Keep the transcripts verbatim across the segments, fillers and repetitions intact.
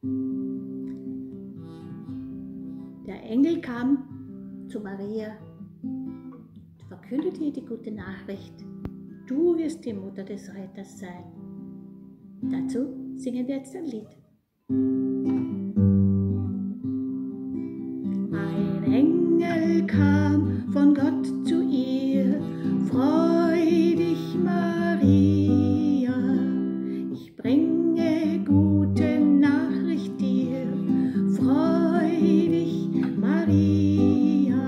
Der Engel kam zu Maria und verkündete ihr die gute Nachricht: Du wirst die Mutter des Retters sein. Dazu singen wir jetzt ein Lied. Ein Engel kam von Gott zu ihr, freu dich, Maria, ich bringe gute Nachricht dir, freu dich, Maria.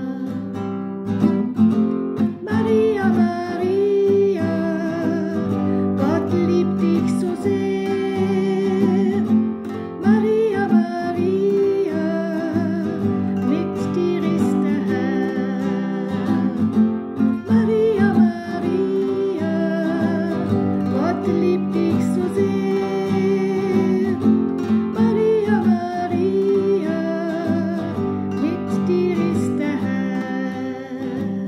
Maria, Maria, Gott liebt dich so sehr. Maria, Maria, mit dir ist der Herr. Maria, Maria, Gott liebt dich so sehr. Maria, Maria, mit dir ist der Herr.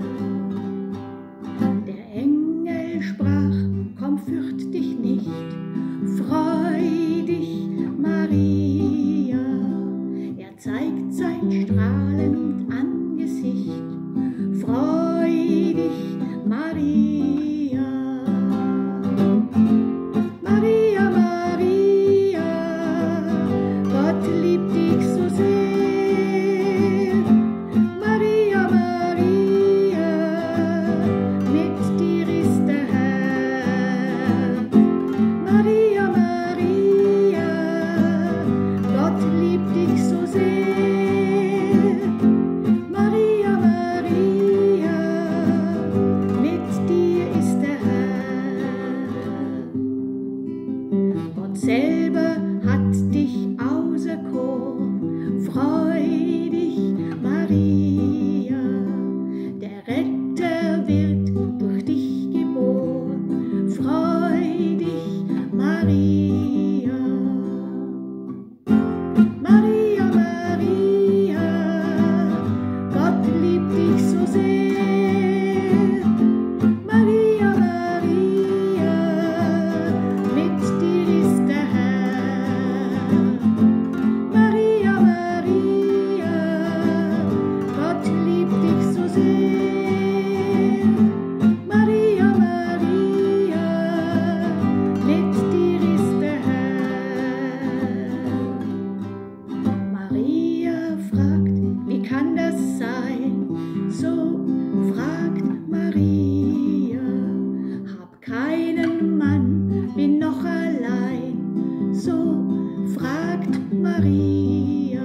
Der Engel sprach: Komm, fürcht dich nicht, freu dich, Maria. Er zeigt sein strahlend Angesicht, freu dich, Maria. Maria, Maria, Gott liebt dich so sehr. Maria, Maria, mit dir ist der Herr. Maria, Maria, Gott liebt dich so sehr. Maria, Maria, mit dir ist der Herr. Gott selber hat dich auserkoren, freu dich, Maria. Der Retter wird durch dich geboren, freu dich, Maria. Maria, Maria, Gott liebt dich so sehr. Maria, Maria, mit dir ist der Herr. Maria, Maria, Gott liebt dich so sehr. Maria, Maria, mit dir ist der Herr. Maria fragt: Wie kann das sein? So fragt Maria. Hab keinen Mann, bin noch allein. So fragt Maria.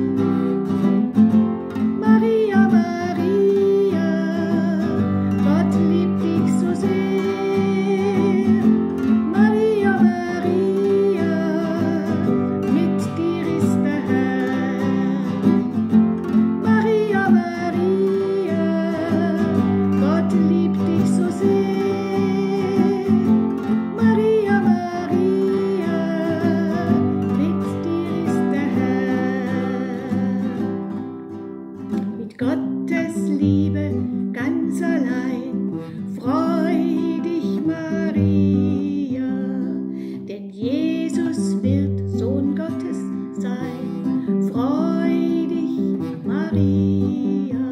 Maria, Maria, Gott liebt dich so sehr. Maria, Maria, mit dir ist der Herr. Maria, Maria, Gott liebt dich so sehr. Maria, Maria, mit dir ist der Herr. Mit Gottes Liebe ganz allein, freu dich, Maria, denn Jesus wird Sohn Gottes sein, freu dich, Maria.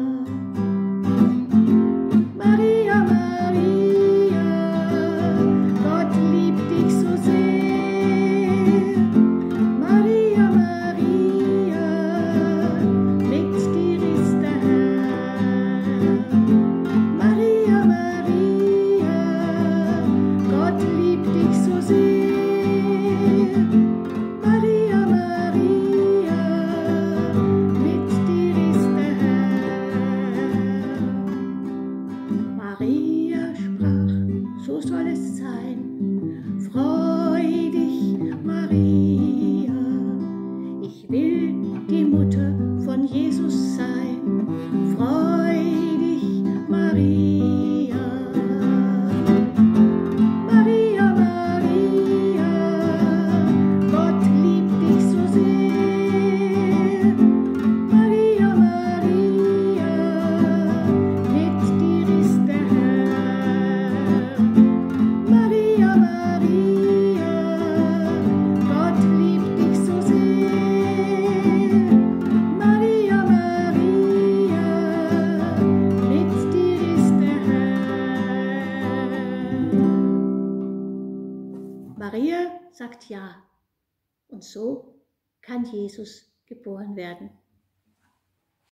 Maria, Maria, Gott liebt dich so sehr. Maria, Maria, mit dir ist der Herr. Maria, Maria, Gott liebt dich so sehr. Maria, Maria, mit dir ist der Herr. Maria sprach: So soll es sein. Freu dich, Maria. Ich will die Mutter von Jesus sein. Freu dich, Maria. Maria, Maria, Gott liebt dich so sehr. Maria, Maria, mit dir ist der Herr. Maria, Maria, Gott sagt ja. Und so kann Jesus geboren werden.